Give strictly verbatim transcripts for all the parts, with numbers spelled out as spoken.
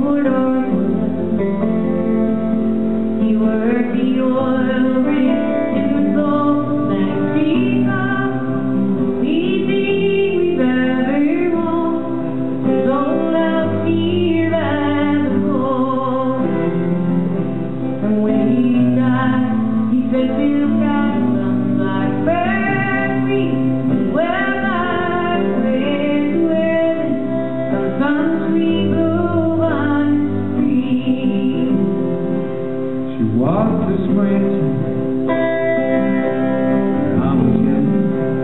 Walked this spring, I was young.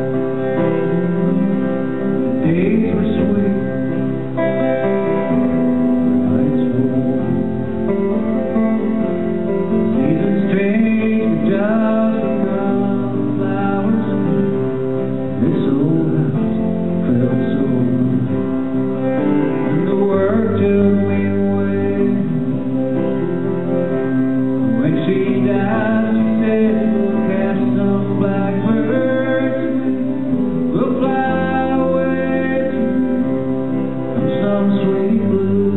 The days were sweet, the nights were warm. Seasons changed, the jobs were gone, the flowers grew. This old house felt so good, and the work took me away. When she died, she said, we'll catch some blackbirds, we'll fly away to some sweet blue